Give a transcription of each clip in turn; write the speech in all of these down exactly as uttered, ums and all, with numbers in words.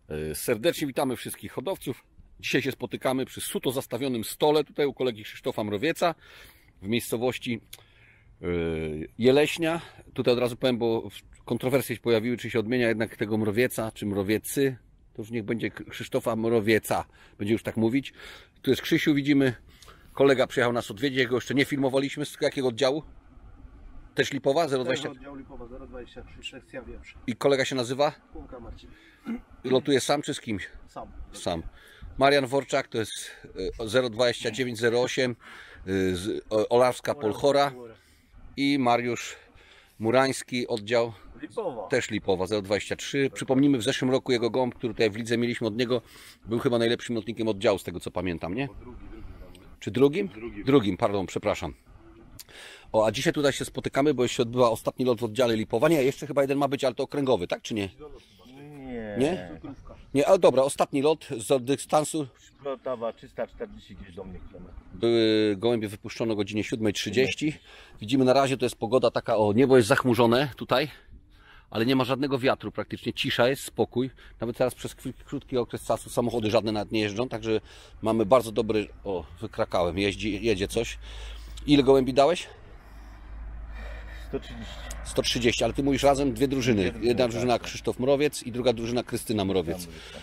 Serdecznie witamy wszystkich hodowców. Dzisiaj się spotykamy przy suto zastawionym stole tutaj u kolegi Krzysztofa Mrowieca w miejscowości Jeleśnia. Tutaj od razu powiem, bo kontrowersje się pojawiły, czy się odmienia jednak tego Mrowieca, czy Mrowiecy. To już niech będzie Krzysztofa Mrowieca, będzie już tak mówić. Tu jest Krzysiu, widzimy. Kolega przyjechał nas odwiedzić, jego jeszcze nie filmowaliśmy. Z jakiego oddziału? Też Lipowa? zero dwadzieścia? Oddział Lipowa zero dwadzieścia trzy, sekcja Wieprz. I kolega się nazywa? Kółka Marcin. Lotuje sam czy z kimś? Sam. Sam. Marian Worczak to jest zero dwadzieścia dziewięć zero osiem z Olarska Polchora i Mariusz Murański, oddział Lipowa. Też Lipowa zero dwadzieścia trzy. Przypomnijmy, w zeszłym roku jego gołąb, który tutaj w lidze mieliśmy od niego, był chyba najlepszym lotnikiem oddziału, z tego co pamiętam, nie? Czy drugim? Drugim, drugim pardon, przepraszam. O, a dzisiaj tutaj się spotykamy, bo się odbywa ostatni lot w oddziale Lipowa. Nie, jeszcze chyba jeden ma być, ale to okręgowy, tak czy nie? Nie. Nie? Nie, ale dobra, ostatni lot z dystansu. Lotowa trzysta czterdzieści gdzieś do mnie kilometrów. Były gołębie wypuszczone o godzinie siódmej trzydzieści. Widzimy na razie, to jest pogoda taka, o, niebo jest zachmurzone tutaj, ale nie ma żadnego wiatru praktycznie, cisza jest, spokój. Nawet teraz przez krótki okres czasu samochody żadne nawet nie jeżdżą, także mamy bardzo dobry, o, wykrakałem, jeździ, jedzie coś. Ile gołębi dałeś? sto trzydzieści. sto trzydzieści, ale ty mówisz razem dwie drużyny. Jedna drużyna Krzysztof Mrowiec i druga drużyna Krystyna Mrowiec.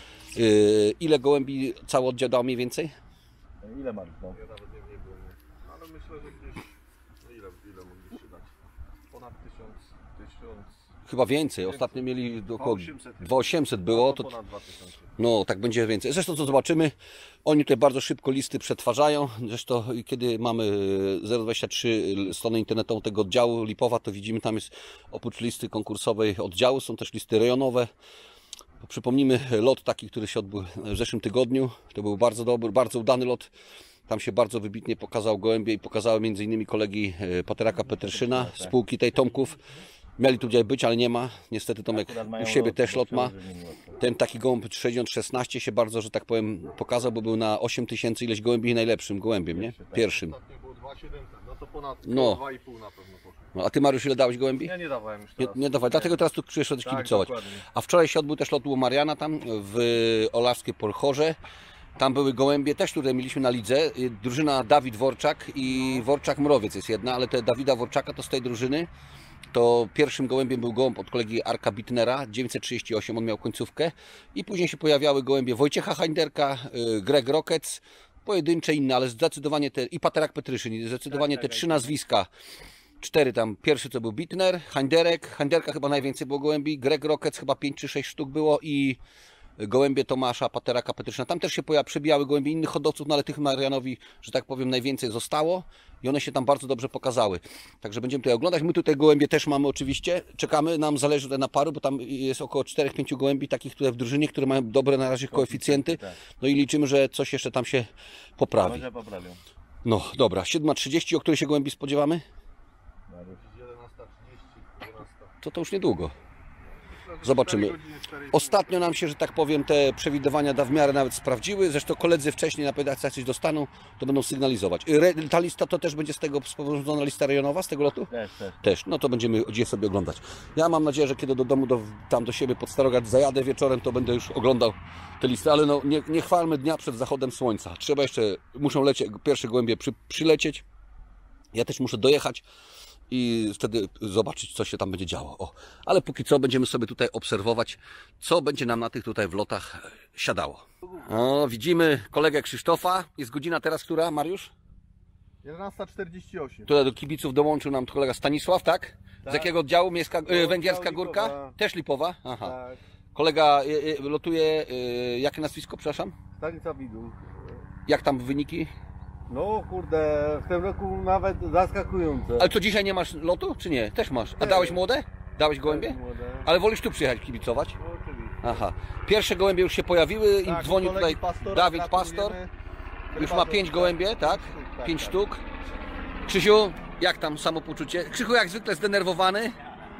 Yy, ile gołębi cały oddział dał mniej więcej? Ile ma? No. Ja nawet nie, nie było, nie. Ale myślę, że gdzieś, no ile, ile mogliście dać? Ponad tysiąc, tysiąc... Chyba więcej, ostatnio mieli około dwa tysiące osiemset było, to ponad dwa tysiące. no tak będzie więcej. Zresztą co zobaczymy, oni tutaj bardzo szybko listy przetwarzają. Zresztą kiedy mamy zero dwadzieścia trzy stronę internetową tego oddziału Lipowa, to widzimy, tam jest oprócz listy konkursowej oddziału, są też listy rejonowe. Przypomnijmy lot taki, który się odbył w zeszłym tygodniu. To był bardzo dobry, bardzo udany lot. Tam się bardzo wybitnie pokazał gołębie i pokazały między innymi kolegi Pateraka Petryszyna, spółki tej Tomków. Mieli tu dzisiaj być, ale nie ma. Niestety Tomek u siebie też lot ma. Ten taki gołąb sześćdziesiąt szesnaście się bardzo, że tak powiem, pokazał, bo był na osiem tysięcy ileś gołębi najlepszym gołębiem, nie? Pierwszym. Ostatnio było dwa tysiące siedemset, no to ponad No. dwa i pół na pewno poszło. No, a ty, Mariusz, ile dałeś gołębi? Ja nie dawałem już Nie, teraz. nie dawaj, dlatego teraz tu przyszedłeś Tak, kibicować. dokładnie. A wczoraj się odbył też lot u Mariana tam w Olarskiej Polchorze. Tam były gołębie też, które mieliśmy na lidze. Drużyna Dawid Worczak i Worczak Mrowiec jest jedna, ale te Dawida Worczaka to z tej drużyny. To pierwszym gołębiem był gołąb od kolegi Arka Bitnera, dziewięćset trzydzieści osiem, on miał końcówkę. I później się pojawiały gołębie Wojciecha Heinderka, Greg Rockets, pojedyncze inne, ale zdecydowanie te, i Paterak Petryszyn, zdecydowanie te trzy nazwiska. Cztery tam, pierwszy to był Bitner, Heinderek, Heinderka chyba najwięcej było gołębi, Greg Rockets chyba pięć czy sześć sztuk było i gołębie Tomasza Pateraka Petryszyna. Tam też się przebijały gołębie innych hodowców, no ale tych Marianowi, że tak powiem, najwięcej zostało i one się tam bardzo dobrze pokazały. Także będziemy tutaj oglądać. My tutaj gołębie też mamy oczywiście. Czekamy, nam zależy tutaj na paru, bo tam jest około czterech pięciu gołębi takich, które w drużynie, które mają dobre na razie koeficjenty. No i liczymy, że coś jeszcze tam się poprawi. Może poprawią. No dobra, siódma trzydzieści, o której się gołębi spodziewamy? jedenasta trzydzieści, dwunasta. To to już niedługo. Zobaczymy. Ostatnio nam się, że tak powiem, te przewidywania da w miarę nawet sprawdziły. Zresztą koledzy wcześniej na pedacjach coś dostaną, to będą sygnalizować. Re, ta lista to też będzie z tego sporządzona lista rejonowa, z tego lotu? Też, też. Też. No to będziemy gdzieś sobie oglądać. Ja mam nadzieję, że kiedy do domu, do, tam do siebie pod Starogard zajadę wieczorem, to będę już oglądał te listy. Ale no nie, nie chwalmy dnia przed zachodem słońca. Trzeba jeszcze, muszą lecieć, pierwsze gołębie przy, przylecieć. Ja też muszę dojechać i wtedy zobaczyć, co się tam będzie działo. O, ale póki co będziemy sobie tutaj obserwować, co będzie nam na tych tutaj wlotach siadało. O, widzimy kolegę Krzysztofa. Jest godzina teraz, która, Mariusz? jedenasta czterdzieści osiem. Tutaj do kibiców dołączył nam kolega Stanisław, tak? Tak. Z jakiego oddziału? Miejska, y, Węgierska Lipowa. Górka? Też Lipowa? Aha. Tak. Kolega y, y, lotuje, y, jakie nazwisko, przepraszam? Stanisław Widul. Jak tam wyniki? No kurde, w tym roku nawet zaskakujące. Ale co, dzisiaj nie masz lotu, czy nie? Też masz. A Nie. dałeś młode? Dałeś gołębie? Młode. Ale wolisz tu przyjechać kibicować? No, oczywiście. Aha. Pierwsze gołębie już się pojawiły, im Tak, dzwonił kolegi tutaj Pastora Dawid gratulujemy. Pastor. Już ma Bardzo pięć tak. gołębie, tak? Tak, Pięć tak. sztuk. Krzysiu, jak tam samopoczucie? Krzychu jak zwykle zdenerwowany.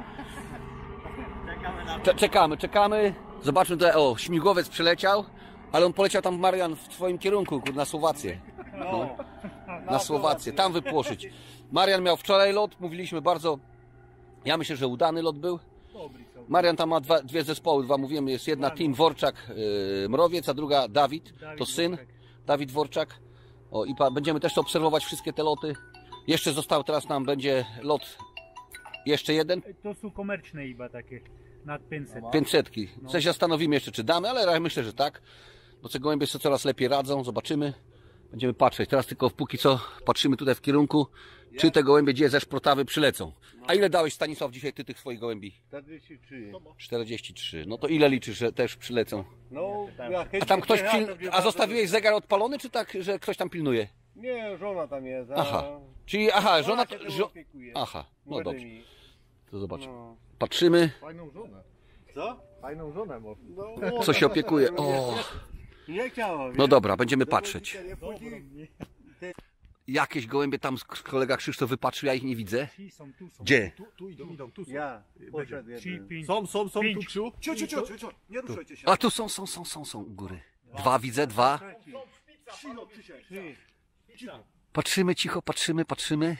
Cze- Czekamy, czekamy. Zobaczmy tutaj, o, śmigłowiec przyleciał, ale on poleciał tam, Marian, w twoim kierunku, na Słowację. No. Na Słowację, tam wypłoszyć. Marian miał wczoraj lot, mówiliśmy bardzo, ja myślę, że udany lot był. Dobry całkiem. Marian tam ma dwa, dwie zespoły, dwa mówimy, jest jedna team Worczak yy, Mrowiec, a druga Dawid, to syn, Dawid Worczak. O, i pa, będziemy też obserwować wszystkie te loty. Jeszcze został, teraz nam będzie lot jeszcze jeden. To są komerczne chyba takie, nad pięćset. pięćsetki. W sensie zastanowimy jeszcze, czy damy, ale ja myślę, że tak. Bo te gołębie sobie coraz lepiej radzą, zobaczymy. Będziemy patrzeć. Teraz tylko póki co patrzymy tutaj w kierunku, czy te gołębie gdzie ze szprotawy przylecą. A ile dałeś, Stanisław, dzisiaj ty tych swoich gołębi? czterdzieści trzy. czterdzieści trzy. No to ile liczysz, że też przylecą? No, ja A tam ktoś pil... A zostawiłeś zegar odpalony, czy tak, że ktoś tam pilnuje? Nie, żona tam jest. A... Aha. Czyli, aha, żona... się tym Żo... opiekuje. Aha, no Młody dobrze. mi. To zobacz. No. Patrzymy, Fajną żonę. Co? Fajną żonę może. No, co się opiekuje. O, nie chciało. no dobra, będziemy patrzeć. Nie później. Jakieś gołębie tam kolega Krzysztof wypatrzył, ja ich nie widzę. Ci są, tu są. Gdzie? Tu, tu idą, idą, tu są. Ja poszedł Trzy, jeden. pięć. Są, są, są, tu Pięć. Krzysiu. Cio, cio, cio, cio, cio. Nie ruszajcie się. A tu są, są, są, są, są u góry. Dwa widzę, dwa. Cicho, Krzysiek. Cicho. Patrzymy cicho, patrzymy, patrzymy.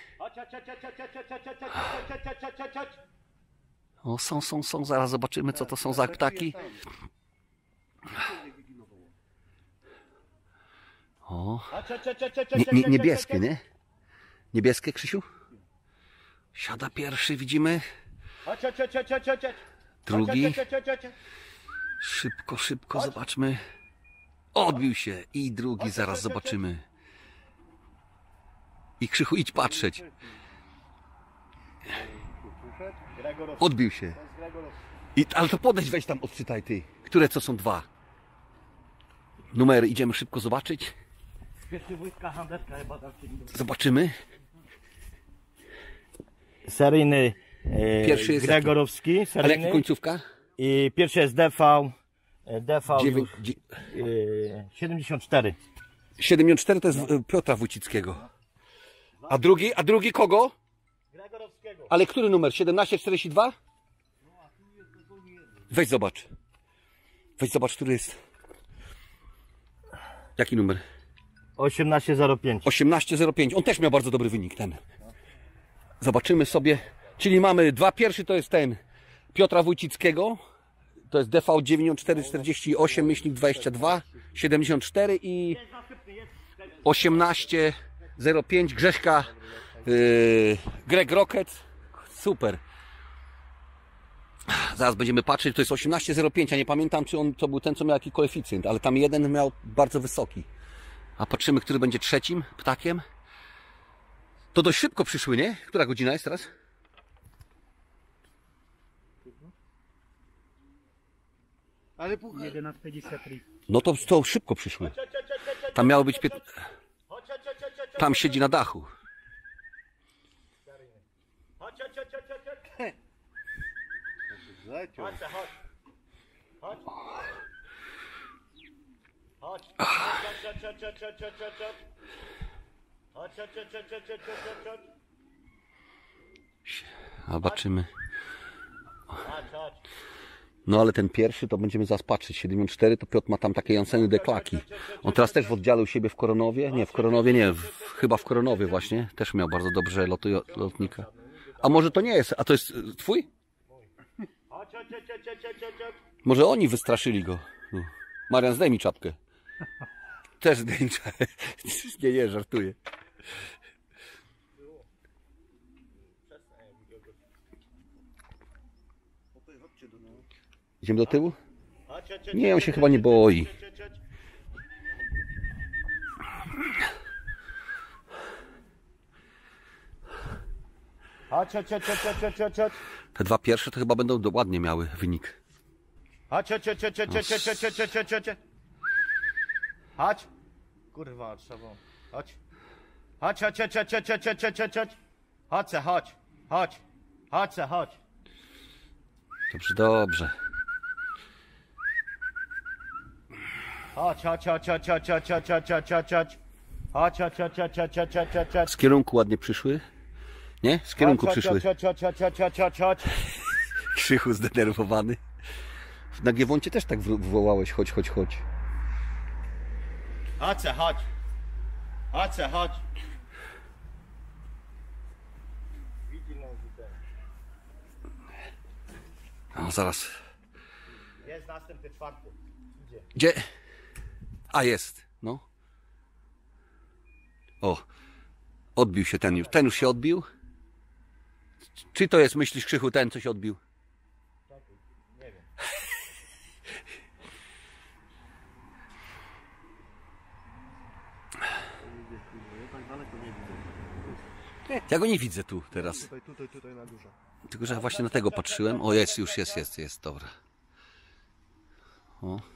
O, są, są, są, zaraz zobaczymy, co to są za ptaki. O, nie, nie, niebieskie, nie? Niebieskie, Krzysiu? Siada pierwszy, widzimy. Drugi. Szybko, szybko, zobaczmy. Odbił się. I drugi, zaraz zobaczymy. I Krzychu, idź patrzeć. Odbił się. I, ale to podejdź, weź tam, odczytaj ty. Które co są dwa? Numery, idziemy szybko zobaczyć. Zobaczymy. Seryjny e, Pierwszy jest Gregorowski, Ale seryjny. jaka końcówka? I pierwszy jest D V, e, D V Dziewię... już, dzie- e, siedemdziesiąt cztery. siedemdziesiąt cztery to jest e, Piotra Wójcickiego. A drugi, a drugi kogo? Gregorowskiego. Ale który numer? siedemnaście czterdzieści dwa? Weź zobacz. Weź zobacz, który jest. Jaki numer? osiemnaście zero pięć. osiemnaście zero pięć. On też miał bardzo dobry wynik ten. Zobaczymy sobie. Czyli mamy dwa pierwszy, to jest ten Piotra Wójcickiego. To jest D V dziewięćdziesiąt cztery czterdzieści osiem myślnik dwadzieścia dwa siedemdziesiąt cztery i osiemnaście zero pięć Grześka yy, Greg Rocket. Super. Zaraz będziemy patrzeć, to jest osiemnaście zero pięć, ja nie pamiętam, czy on to był ten, co miał jaki koeficjent, ale tam jeden miał bardzo wysoki. A patrzymy, który będzie trzecim ptakiem. To dość szybko przyszły, nie? Która godzina jest teraz? Ale puchar. jedenaście pięćdziesiąt trzy. No to, to szybko przyszły. Tam miało być... Pięt... Tam siedzi na dachu. Zleciał. Zobaczymy. No ale ten pierwszy to będziemy zaraz patrzeć. siedemdziesiąt cztery to Piotr ma tam takie Janseny deklaki. On teraz też w oddziale u siebie w Koronowie. Nie, w Koronowie nie. W, chyba w Koronowie właśnie. Też miał bardzo dobrze lotu, lotnika. A może to nie jest? A to jest y, twój? Może oni wystraszyli go. No. Marian, zdejmij czapkę. Też zdejmij czapkę. Nie, nie, żartuję. Idziemy do tyłu? Nie, on się chyba nie boi. Chodź, chodź, chodź, chodź, chodź, chodź, chodź. Te dwa pierwsze to chyba będą do, ładnie miały wynik. Chodź, chodź, chodź, chodź, chodź, chodź, chodź, chodź, chodź, chodź, chodź. Chodź. Kurwa, trzeba. Chodź. Chodź, chodź, chodź, chodź, chodź, chodź, chodź, chodź, chodź. Chodź, se, chodź. Chodź. Chodź, se, chodź. Dobrze, dobrze. Chodź, chodź, chodź, chodź, chodź, chodź, chodź, chodź, chodź, chodź, chodź. Chodź, chodź, chodź, chodź, chodź, chodź, chodź, chodź, chodź. Z kierunku ładnie przyszły. Nie? Z kierunku Chodź, przyszły. chodź, chodź, chodź, chodź, chodź, chodź, chodź. Krzychu zdenerwowany. Na Giewoncie też tak w- wołałeś, chodź, chodź, chodź. Chodź, se, chodź. Chodź, se, chodź. O, zaraz. Jest następny czwarty. Idzie. Gdzie? A, jest. No. O. Odbił się ten już. Ten już się odbił? Czy to jest, myślisz, Krzychu, ten, co się odbił? Nie wiem. Ja go nie widzę tu teraz. Tutaj, tutaj, tutaj na górze. Tylko, że ja właśnie na tego patrzyłem. O, jest, już jest, jest, jest, dobra. O.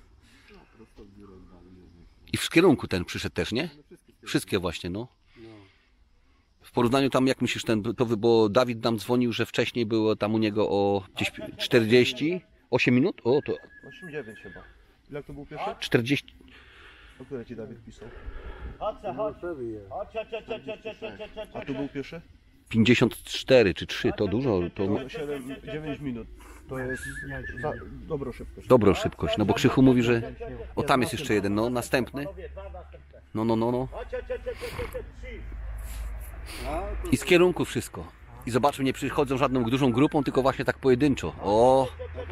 I w kierunku ten przyszedł też, nie? Wszystkie właśnie, no. W porównaniu tam, jak myślisz, ten, to by, bo Dawid nam dzwonił, że wcześniej było tam u niego o gdzieś czterdzieści osiem minut? O, to osiem dziewięć chyba. Ile to był pierwszy? czterdzieści. O które ci Dawid pisał? Chodź, chodź. No, prawie jest. Chodź, chodź, chodź, chodź, chodź, chodź, chodź, chodź, A tu był pierwszy? pięćdziesiąt cztery czy trzy, to dużo, to No, siedem, dziewięć minut. To jest za, dobrą szybkość. dobrą szybkość, no bo Krzychu mówi, że o, tam jest jeszcze jeden, no, następny. No, no, no, no. Chodź, chodź, chodź, chodź, chodź, chodź, trzy. I z kierunku wszystko. I zobaczmy, nie przychodzą żadną dużą grupą, tylko właśnie tak pojedynczo. O,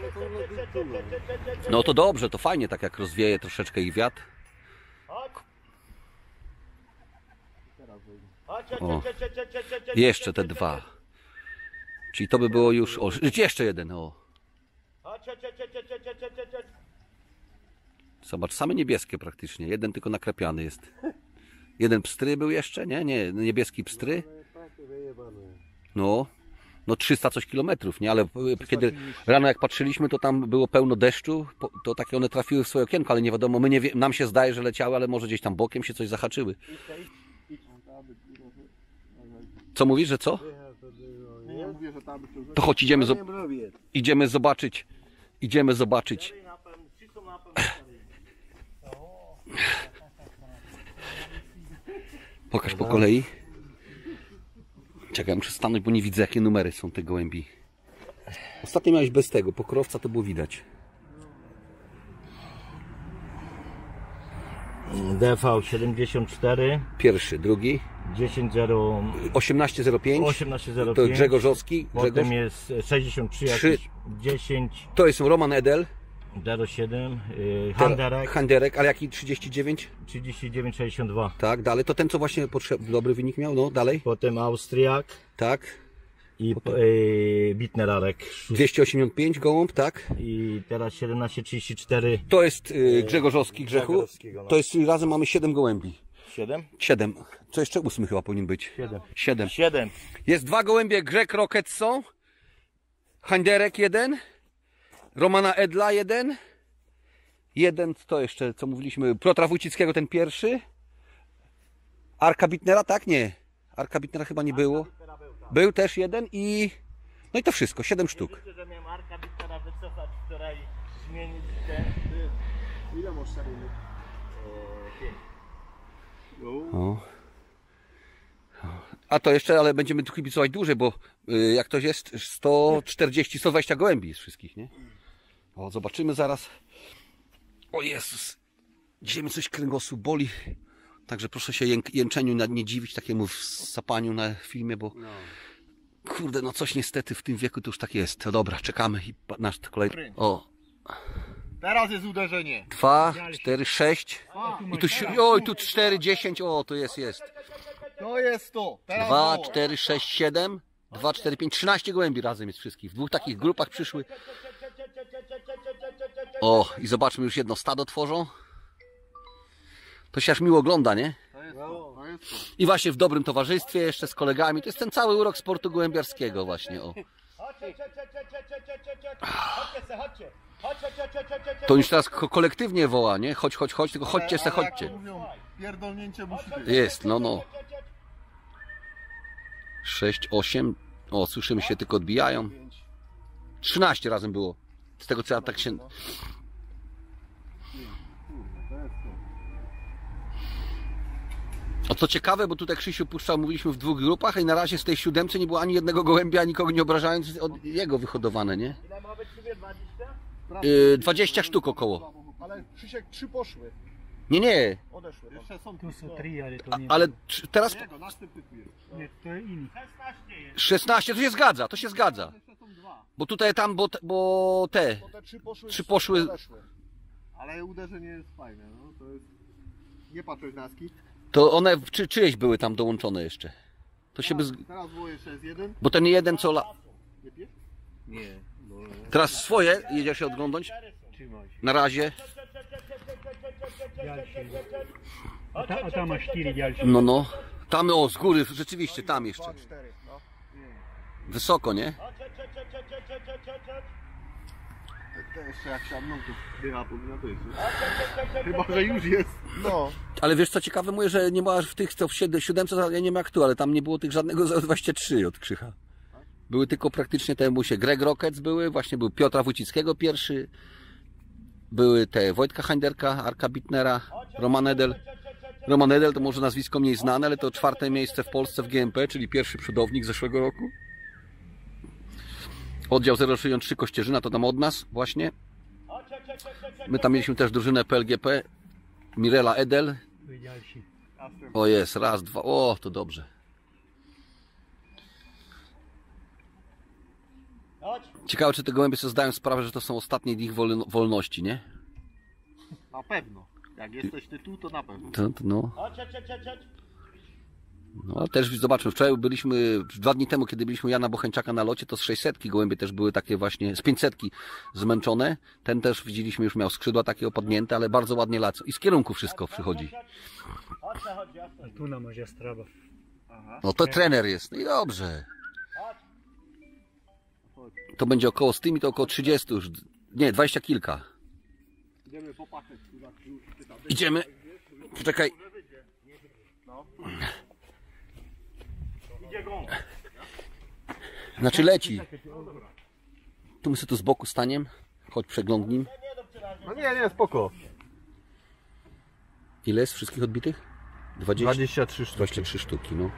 no to dobrze, to fajnie, tak jak rozwieje troszeczkę ich wiatr. Chodź. Chodź, chodź, O. chodź, chodź, chodź, chodź, chodź, chodź, Jeszcze te chodź, dwa. Czyli to by było już, o, jeszcze jeden, o. Chodź, chodź, chodź, chodź, chodź, chodź, chodź, chodź, chodź. Zobacz, same niebieskie praktycznie, jeden tylko naklepiany jest. Jeden pstry był jeszcze, nie? Nie, niebieski pstry. No, no trzysta coś kilometrów, nie? Ale kiedy rano jak patrzyliśmy, to tam było pełno deszczu, po- to takie one trafiły w swoje okienko, ale nie wiadomo, my nie wie, nam się zdaje, że leciały, ale może gdzieś tam bokiem się coś zahaczyły. Co mówisz, że co? Nie, ja mówię, że tam by To chodź, idziemy, Nie zo- robię. idziemy zobaczyć. Idziemy zobaczyć. Pokaż po kolei. Czekaj, muszę stanąć, bo nie widzę, jakie numery są te gołębi. Ostatnio miałeś bez tego, pokrowca to było widać. D V siedemdziesiąt cztery, Pierwszy, drugi, dziesięć zero osiemnaście zero pięć, osiemnaście zero to pięć. Grzegorzowski, Grzegorz. Potem jest sześćdziesiąt trzy, Trzy. jakieś dziesięć To jest Roman Edel, zero siedem, yy, Handerek Handerek, ale jaki trzydzieści dziewięć? trzydzieści dziewięć sześćdziesiąt dwa. Tak, dalej, to ten co właśnie potrze- dobry wynik miał, no dalej, Potem Austriak tak, i yy, Bitnerarek. dwieście osiemdziesiąt pięć gołąb, tak. I teraz siedemnaście trzydzieści cztery. To jest y, Grzegorzowski, Grzechu, Grzegorzowskiego, no. to jest razem mamy siedem gołębi, siedem? siedem, co jeszcze ósmy chyba powinien być, siedem. siedem. siedem. Jest dwa gołębie Greg Rocket są, Handerek jeden, Romana Edla jeden, jeden, to jeszcze, co mówiliśmy, Piotra Wójcickiego ten pierwszy, Arka Bitnera, tak? Nie, Arka Bitnera chyba nie było, był też jeden i, no i to wszystko, siedem sztuk. Myślę, że miałem Arka Bittera wycofać wczoraj, zmienić ten. Ile masz seryjnych? O. A to jeszcze, ale będziemy tu kibicować dłużej, bo y, jak to jest sto czterdzieści, sto dwadzieścia gołębi z wszystkich, nie? O, zobaczymy zaraz. O Jezus, dzisiaj mnie coś kręgosłup boli. Także proszę się jęk, jęczeniu na- nie dziwić takiemu sapaniu na filmie, bo kurde, no coś niestety w tym wieku to już tak jest. To dobra, czekamy i pa- nasz kolejny. O, Teraz jest uderzenie. dwa, cztery, sześć. I tu, si- oj, tu cztery, dziesięć, o, tu jest, jest. To jest to. Teraz dwa, było. cztery, sześć, siedem, dwa, cztery, pięć, trzynaście gołębi razem jest wszystkich. W dwóch takich grupach przyszły. O, i zobaczmy, już jedno stado tworzą. To się aż miło ogląda, nie? To jest to. To jest to. I właśnie w dobrym towarzystwie, jeszcze z kolegami. To jest ten cały urok sportu gołębiarskiego właśnie, o. To już teraz ko- kolektywnie woła, nie? Chodź, chodź, chodź, tylko chodźcie se, Ale jak chodźcie. to mówią, pierdolnięcie musi być. Jest, no, no. sześć, osiem. O, słyszymy się, tylko odbijają. trzynaście razem było. Z tego co ja tak się... A co ciekawe, bo tutaj Krzysiu puszczał, mówiliśmy w dwóch grupach i na razie z tej siódemce nie było ani jednego gołębia, nikogo nie obrażając, od jego wyhodowane, nie? Ile ma być sobie dwadzieścia? Yy, dwadzieścia sztuk około. Ale Krzysiek, trzy poszły. Nie, nie, Odeszły. Jeszcze są Tu są trzy, ale to nie. ale tr- teraz Jego, następny tu jest. Nie, to inni. szesnaście, to się zgadza, to się zgadza. Jeszcze są dwa. Bo tutaj tam, bo, te- bo te, Bo te trzy poszły. Trzy poszły- Odeszły. Ale uderzenie jest fajne, no to jest... Nie patrzeć na ski. to one czy, czyjeś były tam dołączone jeszcze. To się by... z- Teraz było jeszcze jest jeden. Bo ten jeden co... La... Nie pies? Nie. No, Teraz swoje, jedziesz się odglądnąć? trzymaj się. Na razie. Dalszy. A, ta, a tam masz cztery dalsze. No, no. Tam, o, z góry, rzeczywiście, tam jeszcze. Dwa, cztery. No. Wysoko, nie? To jeszcze jak siadną, to dycha powinna być. Chyba, że już jest. No. Ale wiesz co ciekawe, mówię, że nie ma w tych, co w siedem- siódemce, ja nie wiem jak tu, ale tam nie było tych żadnego zero dwadzieścia trzy od Krzycha. Były tylko praktycznie te musie. Greg Rockets były, właśnie był Piotra Wójcickiego pierwszy. Były te Wojtka Heinderka, Arka Bittnera, Roman Edel. Roman Edel to może nazwisko mniej znane, ale to czwarte miejsce w Polsce w G M P, czyli pierwszy przodownik zeszłego roku. Oddział zero sześćdziesiąt trzy Kościerzyna, to tam od nas właśnie. My tam mieliśmy też drużynę P L G P. Mirela Edel. Tu i dalszy. O jest, raz, dwa, o to dobrze. Ciekawe, czy te gołębie sobie zdają sprawę, że to są ostatnie ich wol wolności, nie? Na pewno. Jak jesteś ty tu, to na pewno. To, to no. No też zobaczmy, wczoraj byliśmy, dwa dni temu, kiedy byliśmy u Jana Bocheńczaka na locie, to z sześćsetki gołębie też były takie właśnie, z pięćsetki zmęczone. Ten też widzieliśmy, już miał skrzydła takie opadnięte, ale bardzo ładnie lecą. I z kierunku wszystko przychodzi. A tu na masz jastraba. No to trener jest, no i dobrze. To będzie około, z tymi to około trzydziestu już, nie, dwadzieścia kilka. Idziemy popatrzeć. Idziemy. Poczekaj. Znaczy leci. Tu my sobie tu z boku staniem. Chodź przeglądnim. No nie, nie, spoko. Ile jest wszystkich odbitych? dwadzieścia, dwadzieścia trzy sztuki. dwadzieścia trzy sztuki, no.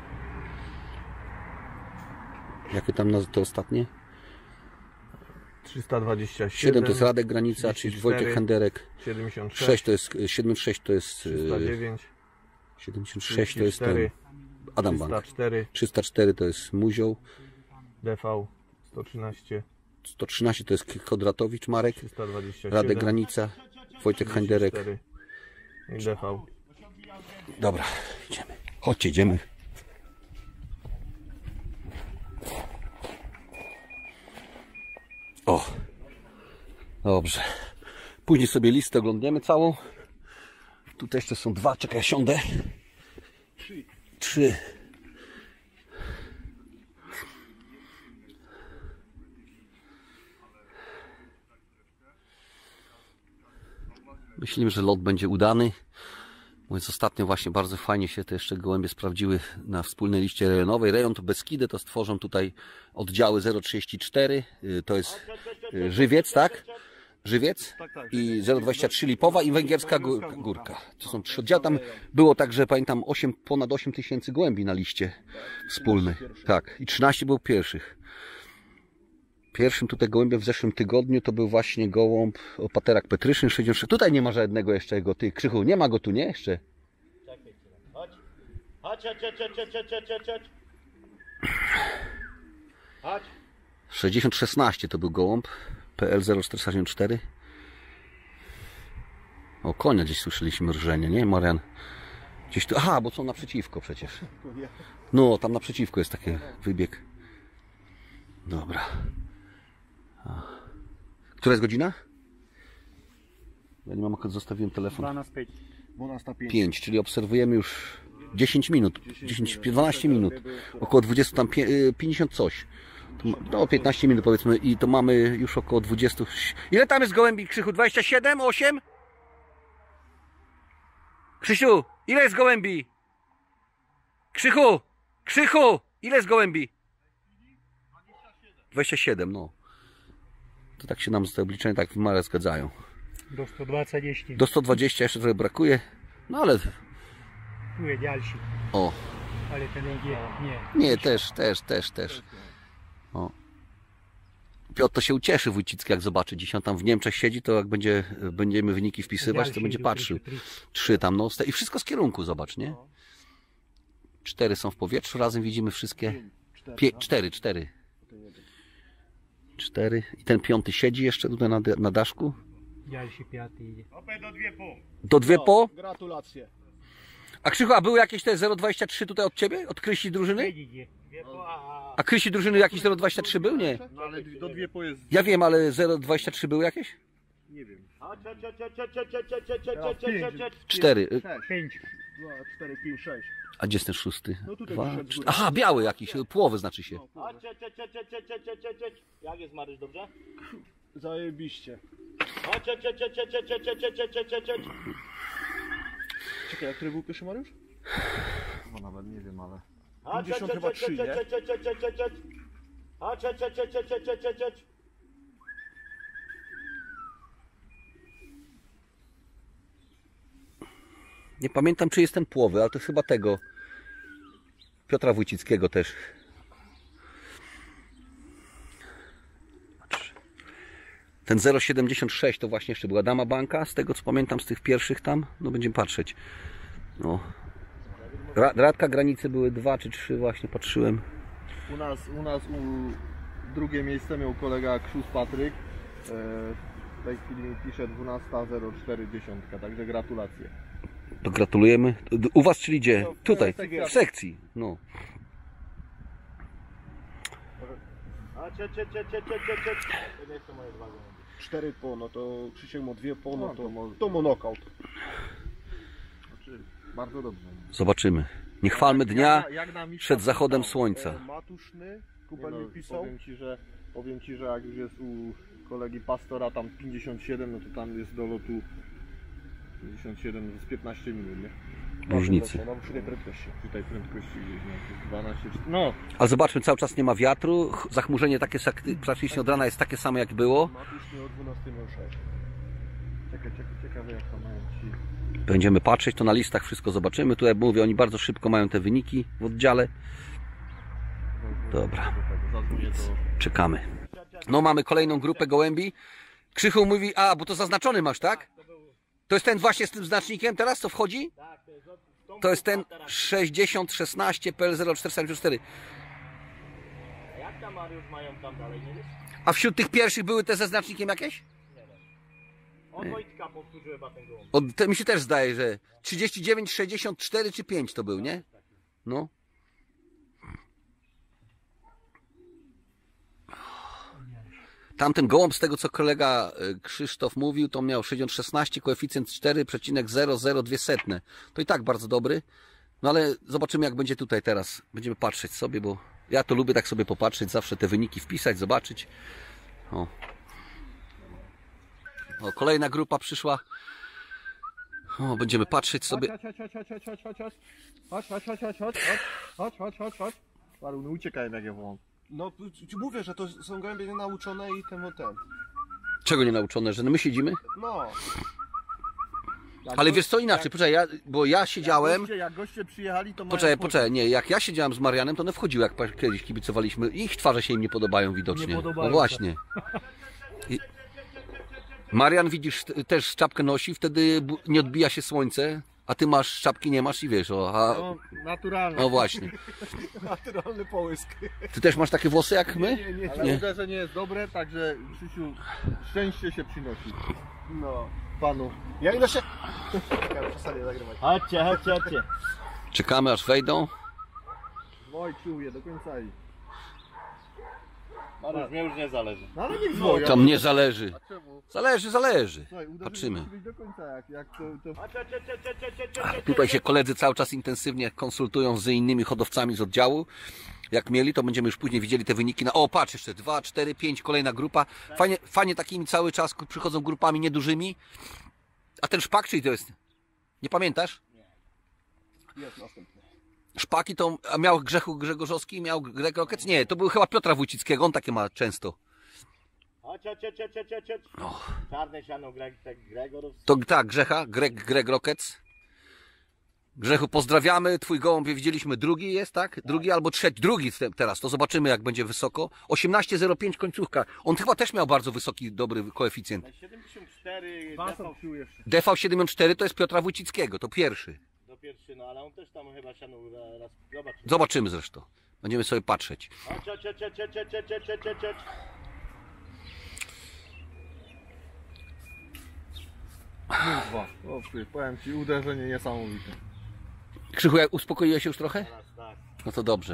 Jakie tam na te ostatnie? trzysta dwadzieścia siedem to jest Radek Granica, czyli Wojciech Henderek. siedemdziesiąt sześć to jest, siedemdziesiąt sześć to jest, trzysta dziewięć, siedemdziesiąt sześć to jest ten Adam trzysta Bank. cztery, trzysta cztery to jest Muzioł. D V sto trzynaście, sto trzynaście to jest Kodratowicz Marek. trzysta dwadzieścia siedem, Radek Granica, Wojciech Henderek. i D V. Dobra, idziemy. Chodźcie, idziemy. O, dobrze. Później sobie listę oglądniemy całą. Tutaj jeszcze są dwa, czekaj, ja siądę. Trzy. Trzy. Myślimy, że lot będzie udany. Mówiąc ostatnio właśnie bardzo fajnie się te jeszcze gołębie sprawdziły na wspólnej liście rejonowej. Rejon to Beskidy, to stworzą tutaj oddziały zero trzydzieści cztery, to jest Żywiec, tak? Żywiec i zero dwadzieścia trzy Lipowa i Węgierska Górka. To są trzy oddziały. Tam było także, pamiętam, osiem, ponad osiem tysięcy gołębi na liście wspólnej. Tak, i trzynaście było pierwszych. Pierwszym tutaj gołębiem w zeszłym tygodniu to był właśnie gołąb Opaterak Petryszyn sześćdziesiąt sześć. Tutaj nie ma żadnego jeszcze jego, ty Krzychu, nie ma go tu, nie? Jeszcze. Chodź. Chodź, chodź, chodź, chodź, chodź, chodź, chodź, chodź. Chodź. sześćdziesiąt szesnaście to był gołąb. P L zero czterysta siedemdziesiąt cztery. O, konia gdzieś słyszeliśmy rżenie, nie Marian? Gdzieś tu, aha, bo są naprzeciwko przecież. No, tam naprzeciwko jest taki wybieg. Dobra. Która jest godzina? Ja nie mam, akurat zostawiłem telefon. dwanaście pięć. dwunasta pięć. pięć, czyli obserwujemy już dziesięć minut, dziesięć, dwanaście minut, około dwadzieścia, tam pięćdziesiąt coś. No piętnaście minut powiedzmy i to mamy już około dwadzieścia. Ile tam jest gołębi, Krzychu? dwadzieścia siedem? osiem? Krzysiu, ile jest gołębi? Krzychu! Krzychu! Ile jest gołębi? dwadzieścia siedem, no. To tak się nam z te obliczenia tak w miarę zgadzają. Do sto dwadzieścia. Do sto dwadzieścia jeszcze trochę brakuje, no ale... Tu jest dalszy. O, Ale ten nie, nie. nie, też, też, też, też. O. Piotr to się ucieszy Wójcicki, jak zobaczy. Dziś on tam w Niemczech siedzi, to jak będzie, będziemy wyniki wpisywać, to będzie patrzył. Trzy tam, no. I wszystko z kierunku, zobacz, nie? Cztery są w powietrzu, razem widzimy wszystkie. Pie, cztery, cztery. Cztery. I ten piąty siedzi jeszcze tutaj na, na daszku. Дальше пятый idzie. do dwie po. Do dwie po? Gratulacje. A Krzychu, a były jakieś te zero dwadzieścia trzy tutaj od ciebie? Od Krysi drużyny? Idzie. A Krysi drużyny jakiś zero dwadzieścia trzy był? Nie. No ale do dwie po jest... Ja wiem, ale zero dwadzieścia trzy były jakieś? Nie wiem. Chodź, chodź, chodź, chodź, chodź, chodź, chodź, chodź, chodź, chodź, chodź, chodź, chodź. Cztery. Sześć. Pięć. Dwa, cztery, pięć, sześć. A gdzie jest ten szósty? No tutaj Dwa, przyszedł z cztery. góry. Aha, biały jakiś, połowy znaczy się. Chodź, chodź, chodź, chodź, chodź, chodź, chodź, chodź, chodź. Jak jest Maryś, dobrze? Zajebiście. Chodź, chodź, chodź, chodź, chodź, chodź, chodź, chodź, chodź, chodź, chodź. Czekaj, a który był pierwszy Mariusz? No nawet nie wiem, ale... Chodź, chodź, pięćdziesiąt chodź, chyba chodź, trzy, chodź, nie? chodź, chodź, chodź, chodź, chodź. Chodź, chodź, chodź, chodź, chodź, chodź, chodź, chodź. Nie pamiętam, czy jest ten płowy, ale to jest chyba tego. Piotra Wójcickiego też. Ten zero siedemdziesiąt sześć to właśnie jeszcze była dama banka, z tego co pamiętam z tych pierwszych tam, no będziemy patrzeć. No. Ra Radka granice były dwa czy trzy właśnie, patrzyłem. U nas, u nas u... drugie miejsce miał kolega Krzus Patryk. E, w tej chwili mi pisze dwunasta zero cztery dziesięć, także gratulacje. To gratulujemy. U was, czyli gdzie? No, w Tutaj, sekcji. w sekcji. No. Chodź, chodź, chodź, chodź, chodź, chodź, chodź. To nie jest moje dwa gołębie. Cztery po, no to Krzysiek ma dwie po, no No, to, to może- to mu knockout. Znaczy, bardzo dobrze. Zobaczymy. Nie chwalmy dnia Jak na- jak na mistrza przed zachodem pisał, słońca. E, Matuszny, Nie Kubel no, mi pisał. powiem ci, że powiem ci, że jak już jest u kolegi Pastora tam pięćdziesiąt siedem, no to tam jest do lotu pięćdziesiąt siedem z piętnaście minut, nie? Różnicy. No, przy tej prędkości. Tutaj prędkości gdzieś no, dwanaście, no Ale zobaczmy, cały czas nie ma wiatru. ch- Zachmurzenie takie sak- praktycznie od rana jest takie samo jak było. Matuszny o dwunastej miał sześć. czekaj, czekaj, ciekawe jak to mają ci. Będziemy patrzeć, to na listach wszystko zobaczymy. Tutaj mówię, oni bardzo szybko mają te wyniki w oddziale. Dobra. Zadzwonię do... Czekamy. No mamy kolejną grupę gołębi. Krzychu mówi, a bo to zaznaczony masz, tak? To jest ten właśnie z tym znacznikiem teraz, co wchodzi? Tak, to jest od... w tą To jest ten teraz. sześćdziesiąt szesnaście P L zero cztery siedem cztery. A jak tam Mariusz mają tam dalej, nie wiesz? A wśród tych pierwszych były te ze znacznikiem jakieś? Od Wojtka powtórzył chyba ten gołąb. Od, to mi się też zdaje, że trzydzieści dziewięć sześćdziesiąt cztery czy pięć to był, nie? No. Tamten gołąb, z tego co kolega y, Krzysztof mówił, to miał sześćdziesiąt szesnaście, koeficjent cztery przecinek zero zero dwa setne. To i tak bardzo dobry. No ale zobaczymy, jak będzie tutaj teraz. Będziemy patrzeć sobie, bo ja to lubię tak sobie popatrzeć, zawsze te wyniki wpisać, zobaczyć. O. O, kolejna grupa przyszła. O, będziemy patrzeć sobie. Chodź, chodź, chodź, chodź, chodź, chodź, chodź, chodź, chodź, chodź, chodź, chodź, chodź, chodź, chodź, chodź, chodź. Paru, nie uciekaj jak ja wołam. No ci mówię, że to są gołębie nienauczone i ten, ten. Czego nie nauczone, że my siedzimy? No. Jak Ale goś- wiesz co inaczej, poczekaj, ja, bo ja siedziałem. Goście, jak goście przyjechali, to Poczekaj, mają... poczekaj, nie, jak ja siedziałem z Marianem, to one wchodziły, jak pa- kiedyś kibicowaliśmy. Ich twarze się im nie podobają widocznie. Nie podobają No właśnie. I... Marian, widzisz, t- też czapkę nosi, wtedy bu- nie odbija się słońce, a ty masz czapki, nie masz i wiesz, o, a... No, naturalne. No właśnie. Naturalny połysk. Ty też masz takie włosy jak my? Nie, nie, Ale Nie. uderzenie jest dobre, także Krzysiu, szczęście się przynosi. No. Panu. Ja idę się... Ja przestaję nagrywać. Chodźcie, chodźcie, chodźcie. Czekamy aż wejdą. Zwoj czuję do końca i... Mariusz, mnie już nie zależy. No ale niech zwoja. To mnie zależy. A czemu? Zależy, zależy. Słuchaj, uderzenie Patrzymy. musi być do końca, jak, jak to... to... Chodź, chodź, chodź, chodź, chodź, chodź, chodź, chodź. Tutaj się koledzy cały czas intensywnie konsultują z innymi hodowcami z oddziału. Jak mieli, to będziemy już później widzieli te wyniki. Na... O, patrz, jeszcze dwa, cztery, pięć, kolejna grupa. Fajnie, fajnie takimi cały czas przychodzą grupami niedużymi. A ten szpak, czyli to jest... Nie pamiętasz? Jest następny. Szpaki to a miał Grzechu Grzegorzowski, miał Greg Rockets? Nie, to był chyba Piotra Wójcickiego, on takie ma często. Chodź, chodź, chodź, chodź, chodź, chodź. Och. Czarne siano Greg, tak Gregorów. To tak, Grzecha, Greg, Greg Rockets. Grzechu, pozdrawiamy. Twój gołąb, widzieliśmy, drugi jest, tak? Drugi albo trzeci, drugi teraz. To zobaczymy, jak będzie wysoko. osiemnaście zero pięć końcówka. On chyba też miał bardzo wysoki, dobry koeficjent. siedemdziesiąt cztery, Dwa defał są sił jeszcze. D V siedemdziesiąt cztery to jest Piotra Wójcickiego, to pierwszy. do pierwszy, no ale on też tam chyba sianął raz. Zobacz. Zobaczymy zresztą. Będziemy sobie patrzeć. Chodź, chodź, chodź, chodź, chodź, chodź, chodź, chodź, chodź, chodź. Kurwa. O ty, powiem ci, uderzenie niesamowite. Krzychu, jak uspokoiłeś się już trochę? Teraz, tak. No to dobrze.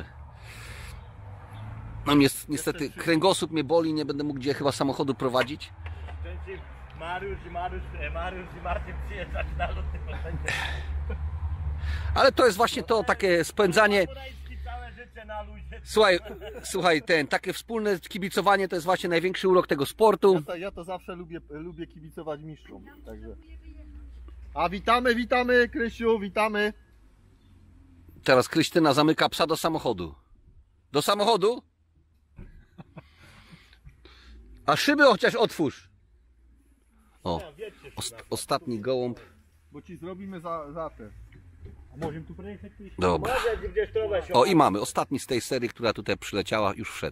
No nies- niestety kręgosłup mnie boli, nie będę mógł gdzie chyba samochodu prowadzić. Częściej Mariusz i Mariusz, e, Mariusz i Marcin przyjeżdżać na lot, tylko będzie. Ale to jest właśnie to takie spędzanie. Kurajski całe życie na luzie. Słuchaj, słuchaj, ten takie wspólne kibicowanie to jest właśnie największy urok tego sportu. Ja to, ja to zawsze lubię, lubię kibicować mistrzom. Także. A witamy, witamy, Krysiu, witamy. Teraz Krystyna zamyka psa do samochodu. Do samochodu? A szyby chociaż otwórz. O, ost- ostatni gołąb. Bo ci zrobimy za, za te. Можем tu прejechać? Dobra. Może gdzieś trochę się O i mamy ostatni z tej serii, która tutaj przyleciała, już wszedł.